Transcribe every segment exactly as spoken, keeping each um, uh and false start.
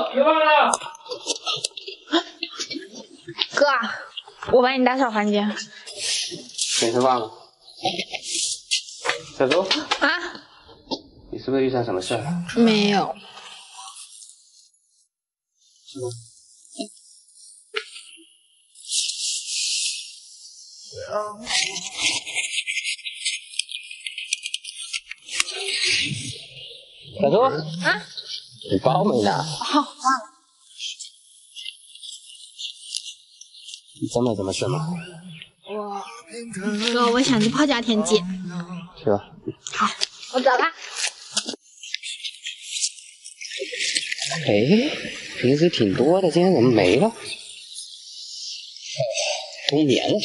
吃饭了。 哥，我帮你打扫房间。 先吃饭了。小周。啊？你是不是遇上什么事了？ 没有。 是吗？ 小周啊，你包没拿？ 哦，忘了。 你真没什么事吗？ 我哥，我想去泡家田鸡。 去吧。 好，我走了。 哎，平时挺多的，今天怎么没了？一年了。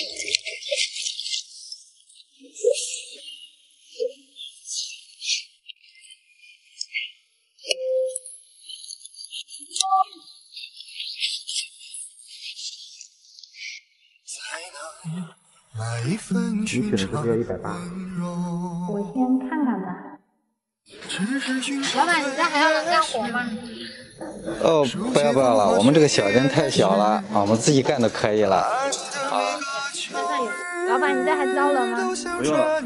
你选的是不是要一百八？ 我先看看吧。老板，你这还要人干活吗？ 哦，不要不要了，我们这个小店太小了，啊，我们自己干就可以了。 好了，马上有。老板，你这还招人吗？ 不用了。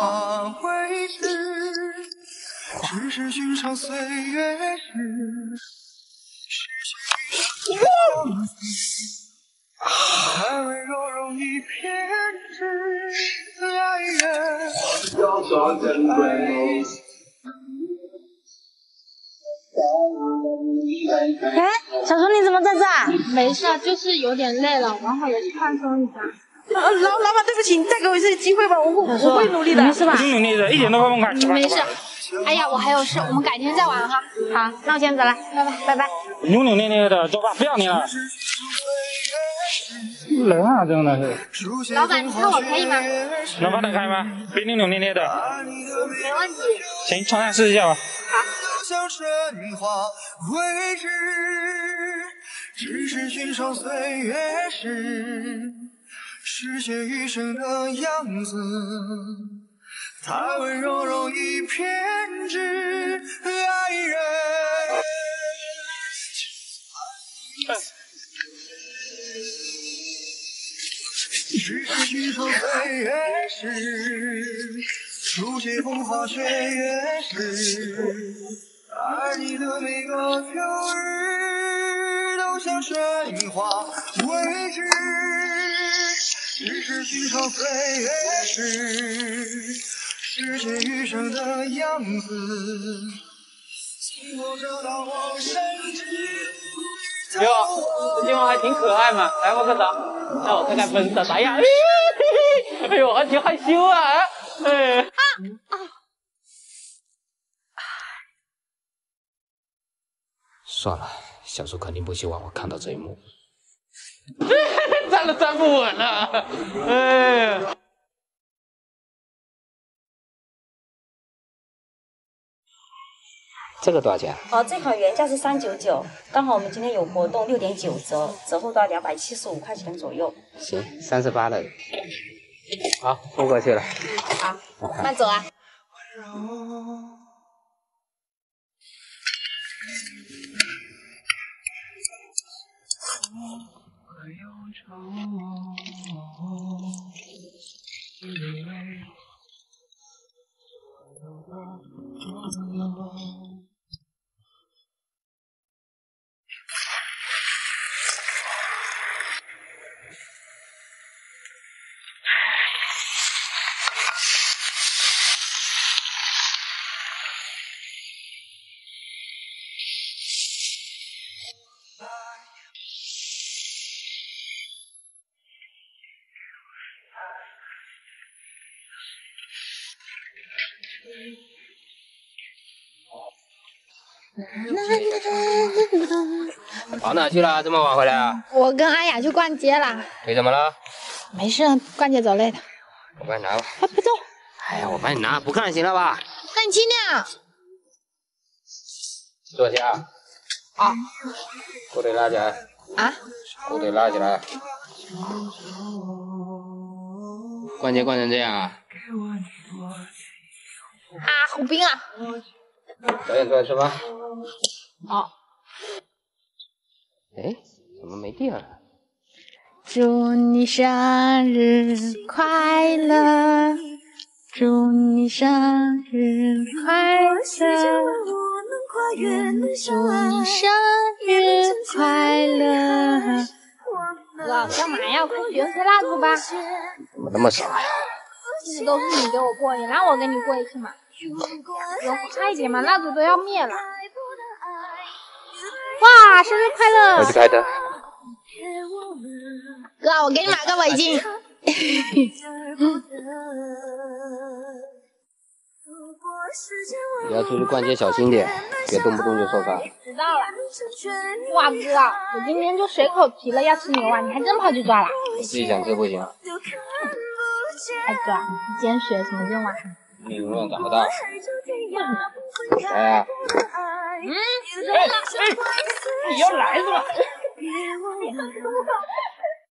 太温柔容易偏执爱人。 哎，小叔你怎么在这儿？没事，就是有点累了，然后也去放松一下。 呃，老老板，对不起，你再给我一次机会吧，我我我会努力的。 没事吧？ 挺努力的，一点都不崩溃。 没事。哎呀，我还有事，我们改天再玩哈。好，那我先走了，拜拜，拜拜。 扭扭捏捏的，走吧，不要你了。人啊，真的是。老板，你看我可以吗？ 能放得开吗？别扭扭捏捏的。 没问题。 行，尝尝试一下吧。 好。 只是寻常岁月时，实现余生的样子。太温柔容易偏执爱人。只是寻常岁月时，书写风花雪月时，爱你的每个秋日都像神话未知。只是寻常岁月时，实现余生的样子。请我找到我深知。 哟，这金黄还挺可爱嘛，来握个手，让我看看本色咋样。哎呦，而且害羞啊！哎。啊啊！算了，小叔肯定不希望我看到这一幕。站都站不稳了，哎。这个多少钱？ 哦，这款原价是三九九，刚好我们今天有活动，六点九折，折后到两百七十五块钱左右。 行，三十八的。好，付过去了。 好，慢走啊。 跑哪去了？这么晚回来啊？ 我跟阿雅去逛街了。 腿怎么了？ 没事，逛街走累的。 我帮你拿吧。 啊，不动。 哎呀，我帮你拿，不看行了吧？ 那你轻点。 坐下。啊。裤腿拉起来。 啊？ 裤腿拉起来。逛街逛成这样啊？ 啊，好冰啊！ 早点出来吃饭。 好。 哎，怎么没电了？ 祝你生日快乐，祝你生日快乐，祝你生日快乐。哥，干嘛呀？快学吹蜡烛吧。 怎么那么少呀？ 一直都是你给我过，也让我给你过一次嘛。有快一点嘛，蜡烛都要灭了。哇，生日快乐！ 我是开的。 哥，我给你买个围巾。 你要出去逛街小心点，别动不动就受伤。 知道了。哇，哥，我今天就随口提了要吃牛蛙，你还真跑去抓了。 我自己想吃不行。 哎哥，你今天许了什么愿望？ 你永远长不大。来呀！ 嗯，哎哎，你要来是吧？